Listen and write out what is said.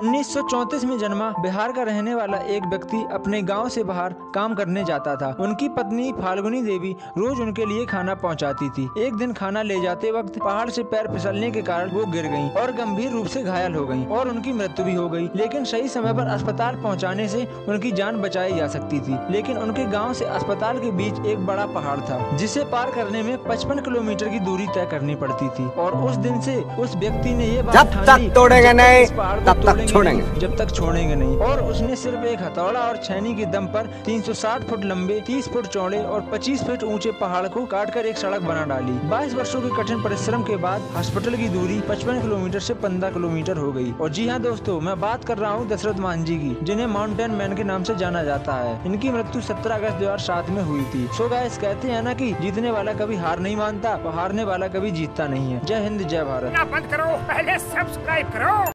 1934 में जन्मा बिहार का रहने वाला एक व्यक्ति अपने गांव से बाहर काम करने जाता था। उनकी पत्नी फाल्गुनी देवी रोज उनके लिए खाना पहुंचाती थी। एक दिन खाना ले जाते वक्त पहाड़ से पैर फिसलने के कारण वो गिर गयीं और गंभीर रूप से घायल हो गयीं और उनकी मृत्यु भी हो गई। लेकिन सही समय पर अस्पताल पहुंचाने से उनकी जान बचाई जा सकती थी। लेकिन उनके गाँव से अस्पताल के बीच एक बड़ा पहाड़ था जिसे पार करने में 55 किलोमीटर की दूरी तय करनी पड़ती थी। और उस दिन से उस व्यक्ति ने ये बात ठान ली, तोड़ेंगे नहीं तब तक छोड़ेंगे जब तक छोड़ेंगे नहीं। और उसने सिर्फ एक हथौड़ा और छैनी के दम पर 360 फुट लंबे, 30 फुट चौड़े और 25 फुट ऊंचे पहाड़ को काटकर एक सड़क बना डाली। 22 वर्षों के कठिन परिश्रम के बाद हॉस्पिटल की दूरी 55 किलोमीटर से 15 किलोमीटर हो गई। और जी हाँ दोस्तों, मैं बात कर रहा हूँ दशरथ मांझी की, जिन्हें माउंटेन मैन के नाम से जाना जाता है। इनकी मृत्यु 17 अगस्त 2007 में हुई थी। सो गाइस, कहते हैं ना कि जीतने वाला कभी हार नहीं मानता और हारने वाला कभी जीतता नहीं है। जय हिंद, जय भारत। बंद करो, पहले सब्सक्राइब करो।